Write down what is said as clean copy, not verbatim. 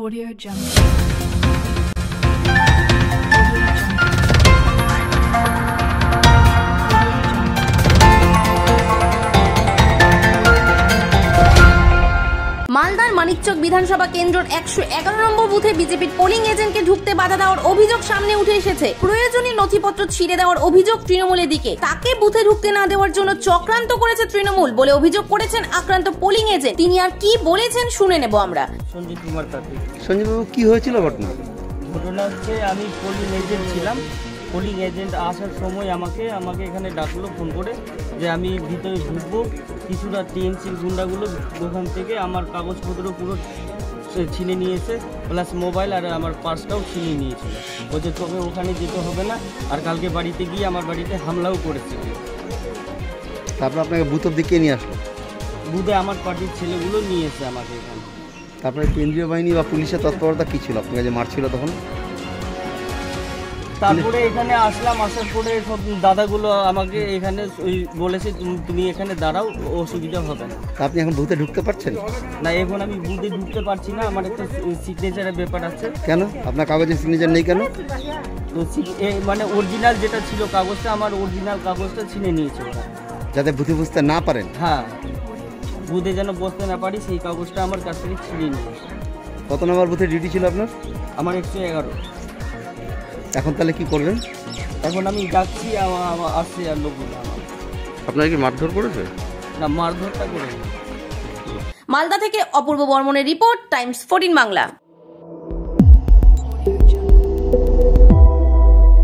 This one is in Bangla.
Audio Jungle. মালদার মানিকচক বিধানসভা কেন্দ্রের 111 নম্বর বুথে বিজেপির পোলিং এজেন্টকে ঢুকতে বাধা দেওয়ার অভিযোগ সামনে উঠে এসেছে। প্রয়োজনীয় নথিপত্র ছিঁড়ে দেওয়ার অভিযোগ তৃণমূলের দিকে। তাকে বুথে ঢুকতে না দেওয়ার জন্য চক্রান্ত করেছে তৃণমূল বলে অভিযোগ করেছেন আক্রান্ত পোলিং এজেন্ট। তিনি আর কি বলেছেন শুনে নেব আমরা। সঞ্জিত কুমার কার্তিক। সঞ্জীব বাবু, কি হয়েছিল ঘটনা? ঘটনা হচ্ছে আমি পোলিং এজেন্ট ছিলাম। পোলিং এজেন্ট আসার সময় আমাকে এখানে ডাকলো ফোন করে যে আমি ভিতরে ঢুকবো। কিছুটা টিএমসির গুন্ডাগুলো দোকান থেকে আমার কাগজপত্র পুরো ছিনে নিয়েছে, প্লাস মোবাইল আর আমার পার্সটাও ছিনে নিয়েছিল। বলছে তোকে ওখানে যেতে হবে না, আর কালকে বাড়িতে গিয়ে আমার বাড়িতে হামলাও করেছে। তারপর আপনাকে বুথ অব্দি কে নিয়ে আসলো? বুথে আমার পার্টির ছেলেগুলো নিয়ে এসে আমাকে এখানে। তারপরে কেন্দ্রীয় বাহিনী বা পুলিশের তৎপরতা কী ছিল আপনাকে যে মারছিল তখন? তারপরে এখানে আসলাম, আসার পরে সব দাদাগুলো আমাকে এখানে বলেছে তুমি এখানে দাঁড়াও, অসুবিধা হবে না। আপনি এখন বুথে ঢুকতে পারছেন না, এখন আমি বুথে ঢুকতে পারছি না, আমার একটা সিগনেচারের ব্যাপার আছে। কেন? আপনার কাগজে সিগনেচার নেই কেন? তো মানে অরিজিনাল যেটা ছিল কাগজটা, আমার অরিজিনাল কাগজটা ছিনে নিয়েছে ওরা, যাতে বুথে বুঝতে না পারেন। হ্যাঁ, বুথে যেন বসতে না পারি সেই কাগজটা আমার কাছ থেকে ছিনে নিয়েছে। কত নম্বর বুথে ডিউটি ছিল আপনার? আমার 111। এখন তাহলে কি করবেন? এখন আমি যাচ্ছি, আসছে আর লোকগুলো আমার। আপনার কি মারধর করেছে? না, মারধরটা করে। মালদা থেকে অপূর্ব বর্মনের রিপোর্ট, টাইমস 14 বাংলা।